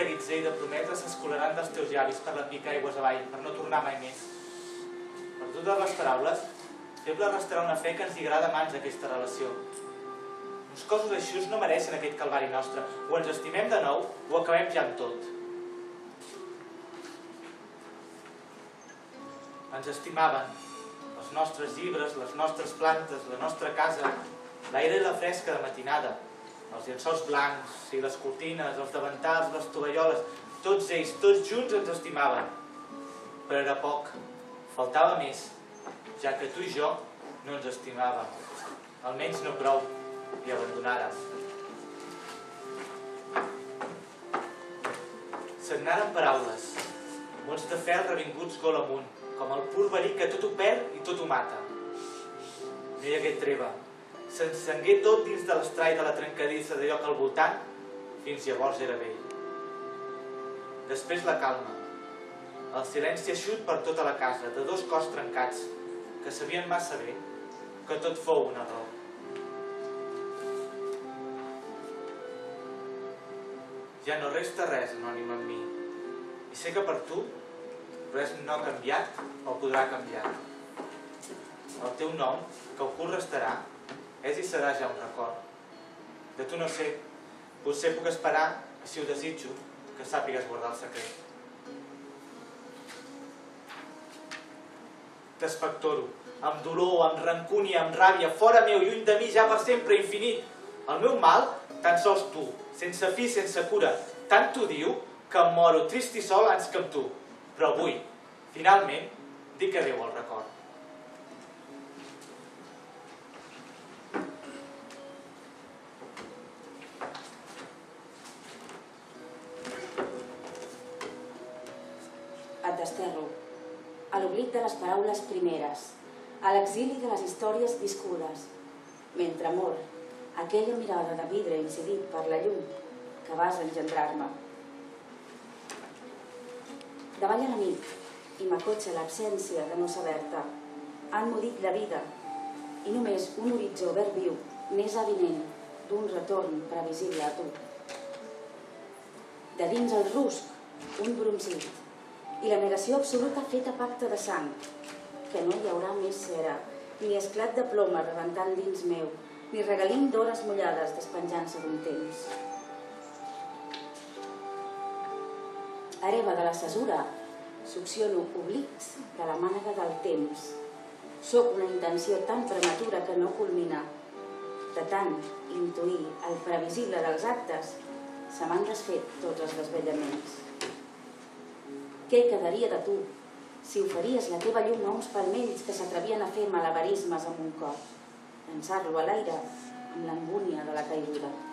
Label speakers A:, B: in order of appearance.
A: reguitzell de prometre s'escolaran dels teus llavis per la pica aigües avall, per no tornar mai més. Per totes les paraules, feble restarà una fe que ens lligarà de mans aquesta relació. Uns cossos així no mereixen aquest calvari nostre. O ens estimem de nou, o acabem ja amb tot. Ens estimaven els nostres llibres, les nostres plantes, la nostra casa, l'aire i la fresca de matinada, els llençols blancs i les cortines, els davantals, les tovalloles, tots ells, tots junts ens estimaven. Però era poc, faltava més, ja que tu i jo no ens estimàvem, almenys no prou, i abandonàrem. Sagnaren paraules, mots de fel revinguts gol amunt, com el pur verí que tot ho perd i tot ho mata. No hi hagué treva. S'encengué tot dins de l'estrall de la trencadissa d'allò que al voltant fins llavors era vell. Després la calma, el silenci eixut per tota la casa, de dos cors trencats, que sabien massa bé que tot fou un error. Ja no resta res anònim en mi, i sé que per tu res no ha canviat o podrà canviar. El teu nom, que ocult restarà, és i serà ja un record. De tu no sé, potser puc esperar, si ho desitjo, que sàpigues guardar el secret. T'espectoro, amb dolor, amb rancúnia, amb ràbia, fora meu, lluny de mi, ja per sempre, infinit. El meu mal, tan sols tu, sense fi, sense cura, tant t'odio que em moro trist i sol ans que amb tu. Però avui, finalment, dic adéu al record.
B: Et desterro, a l'oblit de les paraules primeres, a l'exili de les històries viscudes, mentre mor aquella mirada de vidre incidit per la llum que vas engendrar-me. Davalla la nit i m'acotxa l'absència de no saber-te. Han mudit la vida i només un horitzó verd viu n'és avinent d'un retorn previsible a tu. De dins el rusc, un brunzit i la negació absoluta feta pacte de sang, que no hi haurà més cera, ni esclat de ploma rebentant dins meu, ni regalint d'hores mullades despenjant-se d'un temps. Hereva de la cesura, succiono oblics de la mànega del temps. Sóc una intenció tan prematura que no culmina. De tant intuir el previsible dels actes, se m'han desfet tots els desvellaments. Què quedaria de tu si oferíes la teva llum a uns palmells que s'atrevien a fer malabarismes amb un cor, llançar-lo a l'aire amb l'angúnia de la caiguda?